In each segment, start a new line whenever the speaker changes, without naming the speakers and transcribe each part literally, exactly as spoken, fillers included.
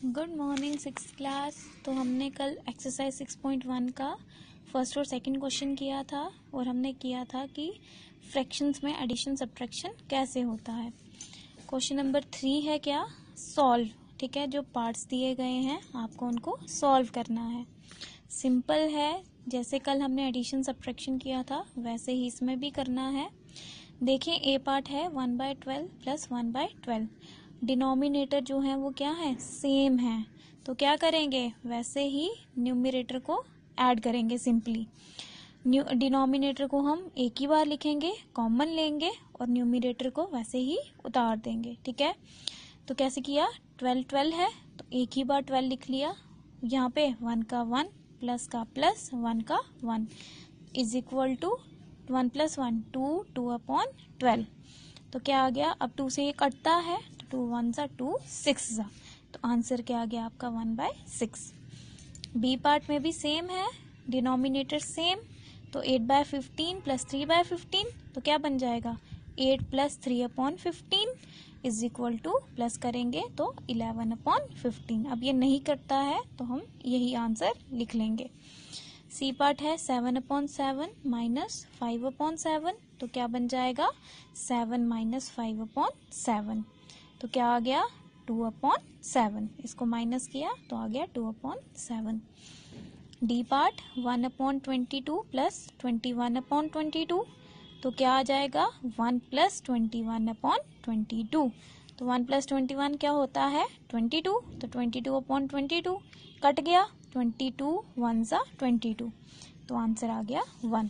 Good morning six class. तो हमने कल एक्सरसाइज सिक्स पॉइंट वन का फर्स्ट और सेकंड क्वेश्चन किया था और हमने किया था कि फ्रैक्शंस में एडिशन सब्ट्रैक्शन कैसे होता है। क्वेश्चन नंबर थ्री है क्या, सॉल्व। ठीक है, जो पार्ट्स दिए गए हैं आपको उनको सॉल्व करना है। सिंपल है, जैसे कल हमने एडिशन सब्ट्रैक्शन किया था वैसे ही इसमें भी करना है। देखिए ए पार्ट है one by twelve plus one by twelve. Denominator जो है वो क्या है, सेम है, तो क्या करेंगे वैसे ही न्यूमरेटर को ऐड करेंगे। सिंपली डिनोमिनेटर को हम एक ही बार लिखेंगे, कॉमन लेंगे और न्यूमरेटर को वैसे ही उतार देंगे। ठीक है, तो कैसे किया, ट्वेल्व ट्वेल्व है तो एक ही बार ट्वेल्व लिख लिया। यहाँ पे वन का वन प्लस का प्लस वन का one is equal to one plus one two, two upon twelve. तो क्या आ गया, अब टू से ये कटता है तो टू वन सा टू, सिक्स सा, तो आंसर क्या आ गया आपका one by six. B part में भी सेम है, डिनोमिनेटर सेम, तो eight by fifteen plus three by fifteen, तो क्या बन जाएगा eight plus three upon fifteen is equal to plus करेंगे तो इलेवन अपॉन फिफ्टीन। अब ये नहीं कटता है तो हम यही आंसर लिख लेंगे। सी पार्ट है seven upon seven minus five upon seven, तो क्या बन जाएगा seven minus five upon seven, तो क्या आ गया टू अपॉन सेवन। इसको माइनस किया तो आ गया two upon seven. D part one upon twenty two plus twenty one upon twenty two, तो क्या आ जाएगा one plus twenty one upon twenty two. तो वन प्लस ट्वेंटी वन क्या होता है ट्वेंटी टू, तो twenty two upon twenty two cut गया, ट्वेंटी टू वन सा ट्वेंटी टू, तो आंसर आ गया वन।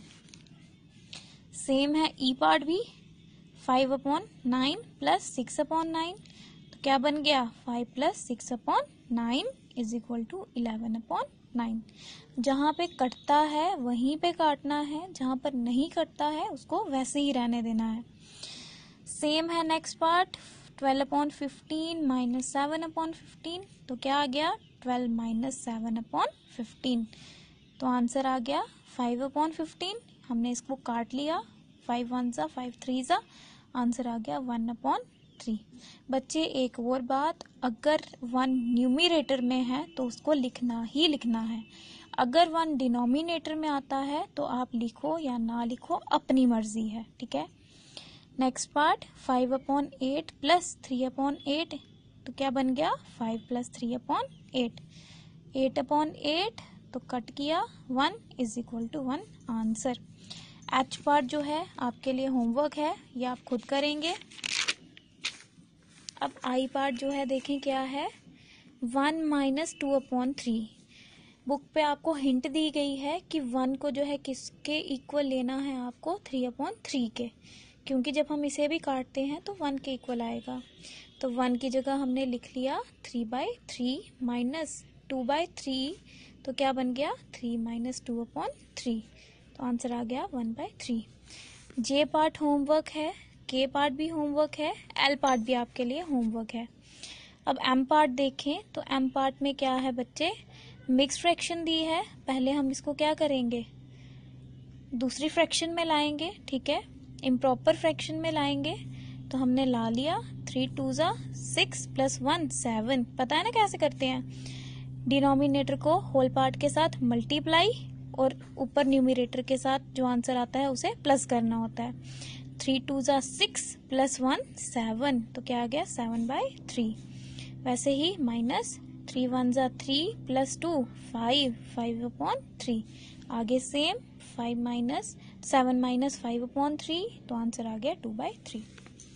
सेम है ई पार्ट भी, five upon nine plus six upon nine, तो क्या बन गया five plus six upon nine is equal to eleven upon nine. जहाँ पे कटता है वहीं पे काटना है, जहाँ पर नहीं कटता है उसको वैसे ही रहने देना है। सेम है next part, twelve upon fifteen minus seven upon fifteen, तो क्या आ गया twelve minus seven upon fifteen, तो आंसर आ गया फाइव अपॉन फिफ्टीन। हमने इसको काट लिया, फाइव वन सा फाइव थ्री सा, आंसर आ गया वन अपॉन थ्री। बच्चे एक और बात, अगर वन न्यूमरेटर में है तो उसको लिखना ही लिखना है। अगर वन डिनोमिनेटर में आता है तो आप लिखो या ना लिखो अपनी मर्जी है। ठीक है, next part five upon eight plus three upon eight, तो क्या बन गया five plus three upon eight. Eight upon eight तो कट किया, one is equal to one answer. H part जो है आपके लिए होमवर्क है, ये आप खुद करेंगे। अब आई पार्ट जो है देखें क्या है, one minus two upon three. Book पे आपको हिंट दी गई है कि वन को जो है किसके इक्वल लेना है आपको, थ्री अपॉन थ्री के, क्योंकि जब हम इसे भी काटते हैं तो वन के इक्वल आएगा। तो वन की जगह हमने लिख लिया three by three minus two by three, तो क्या बन गया three minus two upon three, तो आंसर आ गया one by three. J part homework है, के पार्ट भी होमवर्क है, एल पार्ट भी आपके लिए होमवर्क है। अब एम पार्ट देखें तो एम पार्ट में क्या है बच्चे, मिक्स फ्रैक्शन दी है। पहले हम इसको क्या करेंगे, दूसरी फ्रैक्शन में लाएंगे। ठीक है, इम्प्रॉपर फ्रैक्शन में लाएंगे, तो हमने ला लिया थ्री टू ज़ा सिक्स प्लस वन सेवन। पता है ना कैसे करते हैं, डिनोमिनेटर को होल पार्ट के साथ मल्टीप्लाई और ऊपर न्यूमरेटर के साथ जो आंसर आता है उसे प्लस करना होता है। थ्री टू ज़ा सिक्स प्लस वन सेवन, तो क्या आ गया सेवन बाय थ्री। वैसे ही माइनस थ्री वन ज़ा three plus two five, five upon three, आगे same five minus seven minus five upon three, तो आंसर आ गया two by three.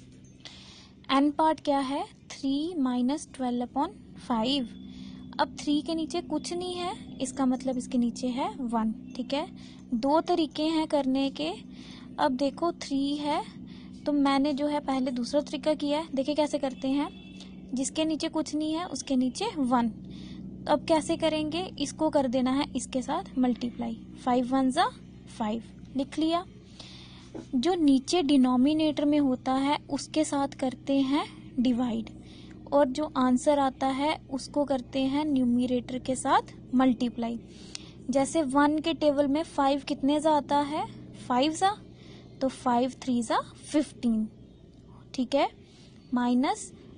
N part क्या है, three minus twelve upon five. अब थ्री के नीचे कुछ नहीं है, इसका मतलब इसके नीचे है वन। ठीक है, दो तरीके हैं करने के। अब देखो थ्री है तो मैंने जो है पहले दूसरा तरीका किया है, देखिए कैसे करते हैं, जिसके नीचे कुछ नहीं है उसके नीचे वन। तो अब कैसे करेंगे, इसको कर देना है इसके साथ मल्टीप्लाई, फाइव वन ज़ा फाइव लिख लिया। जो नीचे डिनोमिनेटर में होता है उसके साथ करते हैं डिवाइड, और जो आंसर आता है उसको करते हैं न्यूमरेटर के साथ मल्टीप्लाई। जैसे वन के टेबल में फाइव कितने सा आता है, फाइव सा, तो फाइव थ्री सा फिफ्टीन। ठीक है, माइनस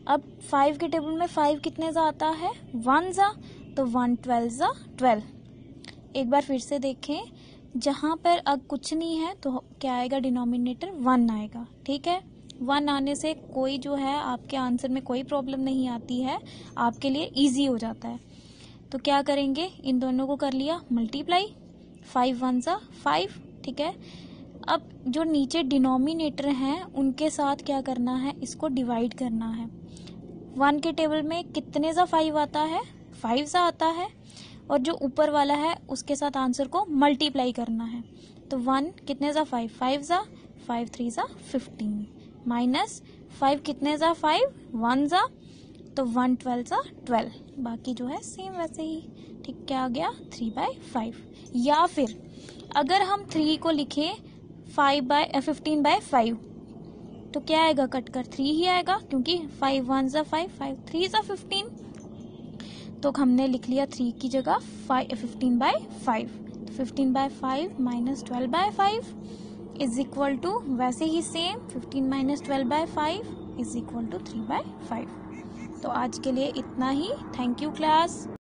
अब फाइव के टेबल में फाइव कितने ज़ा आता है, वन ज़ा, तो वन ट्वेल्व ज़ा ट्वेल्व। एक बार फिर से देखें, जहाँ पर अब कुछ नहीं है तो क्या आएगा, डिनोमिनेटर वन आएगा। ठीक है, वन आने से कोई जो है आपके आंसर में कोई प्रॉब्लम नहीं आती है, आपके लिए इजी हो जाता है। तो क्या करेंगे, इन दोनों को कर लिया मल्टीप्लाई, फाइव वन ज़ा फाइव। ठीक है, अब जो नीचे डिनोमिनेटर हैं उनके साथ क्या करना है, इसको डिवाइड करना है। वन के टेबल में कितने ज़ा फाइव आता है, फाइव ज़ा आता है, और जो ऊपर वाला है उसके साथ आंसर को मल्टीप्लाई करना है। तो वन कितने ज़ा फाइव, फाइव ज़ा, फाइव थ्री ज़ा फिफ्टीन, माइनस फाइव कितने ज़ा फाइव, वन ज़ा, तो वन ट्वेल्व ज़ा ट्वेल्व, बाकी जो है सेम वैसे ही। ठीक, क्या आ गया, थ्री बाई फाइव। या फिर अगर हम थ्री को लिखे five by fifteen by five, तो क्या आएगा, कट कर थ्री ही आएगा, क्योंकि फाइव वन ज़ा फाइव, फाइव थ्री ज़ा फिफ्टीन। तो हमने लिख लिया थ्री की जगह five fifteen by five. Fifteen by five minus twelve by five is equal to वैसे ही same, fifteen minus twelve by five is equal to three by five. तो आज के लिए इतना ही। Thank you class.